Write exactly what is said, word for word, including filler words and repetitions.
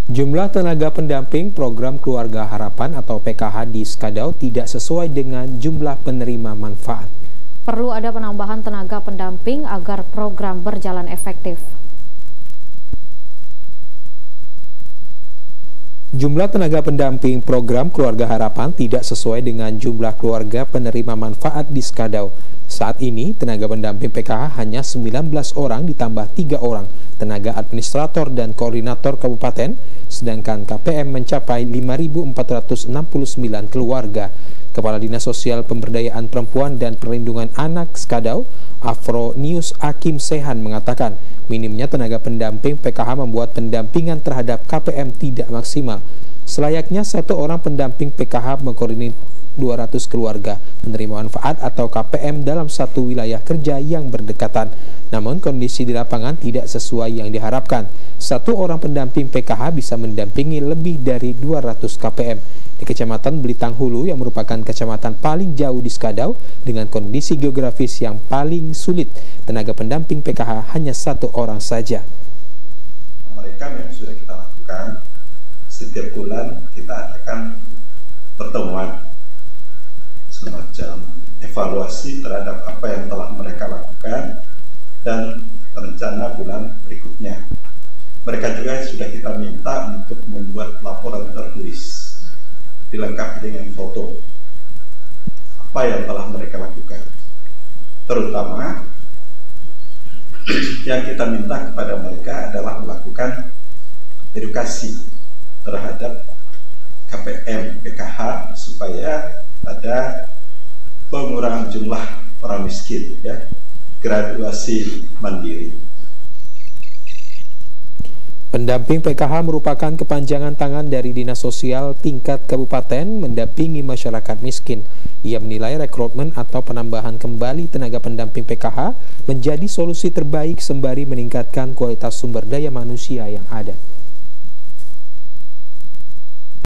Jumlah tenaga pendamping program Keluarga Harapan atau P K H di Skadau tidak sesuai dengan jumlah penerima manfaat. Perlu ada penambahan tenaga pendamping agar program berjalan efektif. Jumlah tenaga pendamping program Keluarga Harapan tidak sesuai dengan jumlah keluarga penerima manfaat di Skadau. Saat ini, tenaga pendamping P K H hanya sembilan belas orang ditambah tiga orang tenaga administrator dan koordinator kabupaten, sedangkan K P M mencapai lima ribu empat ratus enam puluh sembilan keluarga. Kepala Dinas Sosial Pemberdayaan Perempuan dan Perlindungan Anak Skadau, Afro News Hakim Sehan mengatakan, minimnya tenaga pendamping P K H membuat pendampingan terhadap K P M tidak maksimal. Selayaknya satu orang pendamping P K H mengkoordinir dua ratus keluarga penerima manfaat atau K P M dalam satu wilayah kerja yang berdekatan. Namun kondisi di lapangan tidak sesuai yang diharapkan. Satu orang pendamping P K H bisa mendampingi lebih dari dua ratus K P M. Di Kecamatan Belitang Hulu yang merupakan kecamatan paling jauh di Skadau dengan kondisi geografis yang paling sulit, tenaga pendamping P K H hanya satu orang saja. Mereka memang sudah kita lakukan, setiap bulan kita adakan pertemuan semacam evaluasi terhadap apa yang telah mereka lakukan dan rencana bulan berikutnya. Mereka juga sudah kita minta untuk membuat laporan tertulis dilengkapi dengan foto apa yang telah mereka lakukan, terutama yang kita minta kepada mereka adalah melakukan edukasi terhadap K P M P K H supaya ada pengurangan jumlah orang miskin, ya, graduasi mandiri. Pendamping P K H merupakan kepanjangan tangan dari Dinas Sosial tingkat kabupaten mendampingi masyarakat miskin. Ia menilai rekrutmen atau penambahan kembali tenaga pendamping P K H menjadi solusi terbaik sembari meningkatkan kualitas sumber daya manusia yang ada.